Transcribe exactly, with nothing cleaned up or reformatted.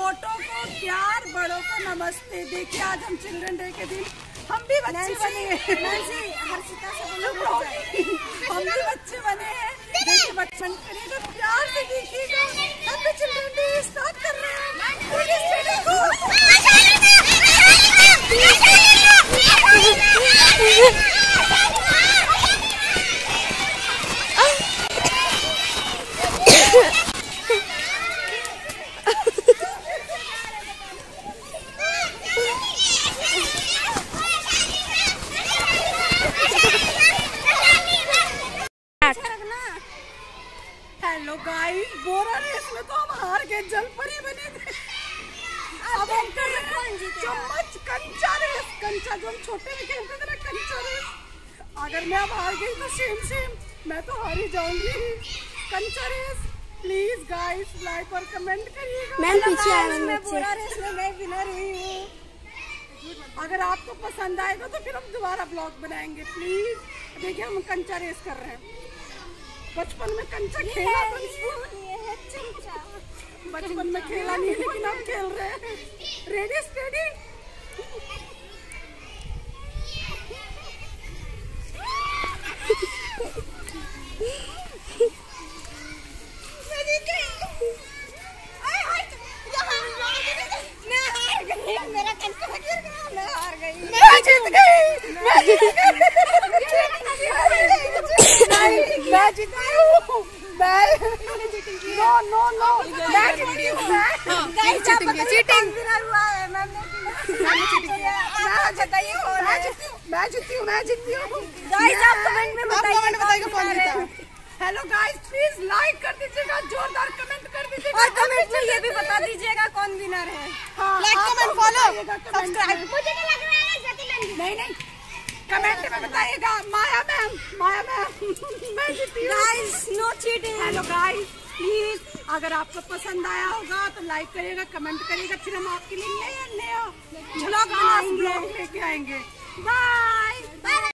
छोटों को प्यार, बड़ों को नमस्ते। देखिए आज हम चिल्ड्रन डे के दिन हम भी बच्चे बने हैं। हर्षिता से हम भी बच्चे बने हैं। देखिए बचपन करिएगा, प्यार से देखिएगा। हम भी चिल्ड्रन डे स्टार्ट कर रहे हैं। हेलो गाइस, बोरा रेस में तो हम हार गए, जल परी बने थे। अब हम कर रहे हैं चम्मच कंचा रेस। कंचा जो हम छोटे में खेलते थे ना, कंचा रेस। अगर मैं अब हार गई तो सेम सेम मैं तो हार ही जाऊंगी। कंचा रेस प्लीज गाइस लाइक और कमेंट करिएगा। मैं पीछे आ रही हूँ, बोरा रेस में मैं विनर हुई हूँ। अगर आपको पसंद आएगा तो फिर हम दोबारा ब्लॉग बनाएंगे प्लीज। देखिए हम कंचा रेस कर रहे हैं। बचपन में कंचा खेला, बचपन में खेला नहीं लेकिन अब खेल रहे हैं। Ready steady. मेरा कंचा गिर गया, मैं हार गई। मैं जीत गई, मैं जीत गई, मैं जीत गई हूँ। मैं नो नो नो मैं जीती हूँ। गाइस चीटिंग चीटिंग हुआ है। मैंने चीटिंग किया। मैं जीती हूँ, मैं जीती हूँ, मैं जीती हूँ, मैं जीती हूँ। गाइस आप कमेंट में बताइए, कमेंट बताइएगा कौन जीता। हेलो गाइस प्लीज लाइक कर दीजिएगा, जोरदार कमेंट कर दीजिएगा और कमेंट में ये भी बता दीजिएगा कौन विनर है। Like comment follow subscribe. मुझे नहीं लग रहा है नहीं नहीं कमेंट में बताइएगा। माया मैम, माया मैम मैं जीती हूँ। Guys no cheating. Hello guys please अगर आपको पसंद आया होगा तो लाइक करिएगा, कमेंट करिएगा। फिर हम आपके लिए नया नया ब्लॉग लेके आएंगे। बाय।